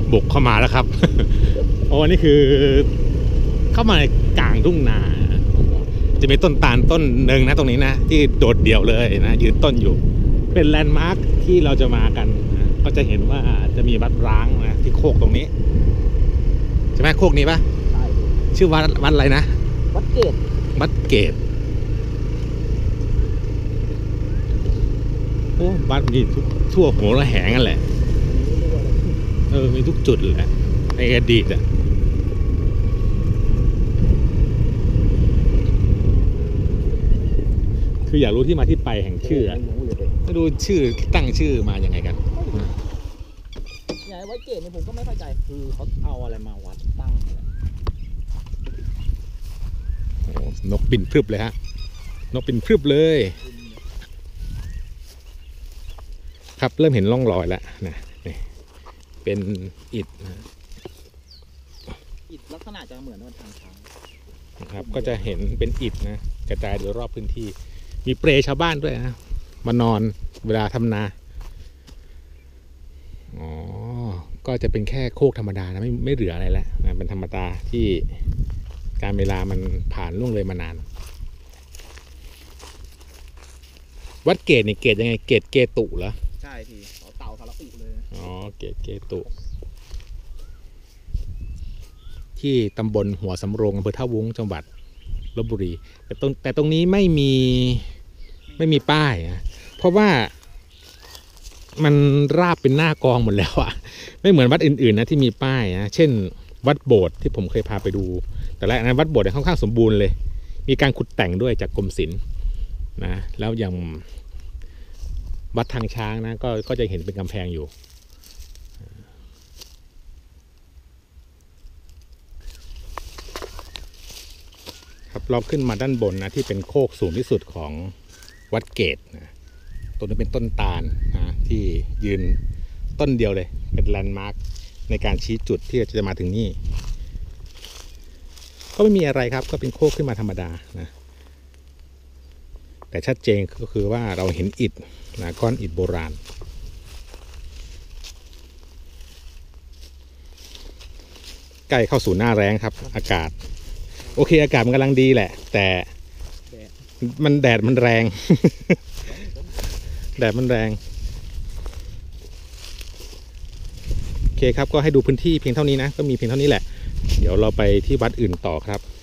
บุกเข้ามาแล้วครับ โอ้นี่คือเข้ามาในกลางทุ่งนาจะมีต้นตาลต้นหนึ่งนะตรงนี้นะที่โดดเดี่ยวเลยนะยืนต้นอยู่เป็นแลนด์มาร์คที่เราจะมากันนะก็จะเห็นว่าจะมีวัดร้างนะที่โคกตรงนี้ใช่ไหมโคกนี้ปะใช่ชื่อวัดอะไรนะวัดเกตวัดเกตโอ้วัดมีทุกทั่วหัวระแหงกันแหละมีทุกจุดแหละในอดีตอ่ะคืออยากรู้ที่มาที่ไปแห่งชื่อไม่รู้ชื่อตั้งชื่อมาอย่างไงกันอย่างวัดเกตเนี่ยผมก็ไม่เข้าใจคือเขาเอาอะไรมาวัดตั้งโอ้นกบินพรึบเลยฮะนกบินพรึบเลยครับเริ่มเห็นร่องรอยแล้วนะนี่เป็นอิฐนะอิฐลักษณะจะเหมือนทางช้างนะครับก็จะเห็นเป็นอิฐนะกระจายโดยรอบพื้นที่มีเปรชาวบ้านด้วยนะมานอนเวลาทำนาอ๋อก็จะเป็นแค่โคกธรรมดานะไม่เหลืออะไรแล้วนะเป็นธรรมดาที่การเวลามันผ่านล่วงเลยมานานวัดเกตนี่เกตยังไงเกตุเหรอใช่ทีเต่าสารอุเลยอ๋อเกตุที่ตำบลหัวสำโรงอำเภอท่าวุ้งจังหวัดลพบุรีแต่ตรงนี้ไม่มีป้ายนะเพราะว่ามันราบเป็นหน้ากองหมดแล้วอะไม่เหมือนวัดอื่นๆนะที่มีป้ายนะเช่นวัดโบสถ์ที่ผมเคยพาไปดูแต่แรกนั้นวัดโบสถ์เนี่ยค่อนข้างสมบูรณ์เลยมีการขุดแต่งด้วยจากกรมศิลป์นะแล้วอย่างวัดทางช้างนะก็จะเห็นเป็นกำแพงอยู่ครับเราขึ้นมาด้านบนนะที่เป็นโคกสูงที่สุดของวัดเกตนะต้นนี้เป็นต้นตาลนะที่ยืนต้นเดียวเลยเป็นแลนด์มาร์คในการชี้จุดที่จะมาถึงนี่ก็ไม่มีอะไรครับก็เป็นโคกขึ้นมาธรรมดานะแต่ชัดเจนก็คือว่าเราเห็นอิฐนะก้อนอิฐโบราณใกล้เข้าสู่หน้าแล้งครับอากาศโอเคอากาศมันกำลังดีแหละแต่แดดมันแรง แดดมันแรงโอเคครับก็ให้ดูพื้นที่เพียงเท่านี้นะก็มีเพียงเท่านี้แหละเดี๋ยวเราไปที่วัดอื่นต่อครับ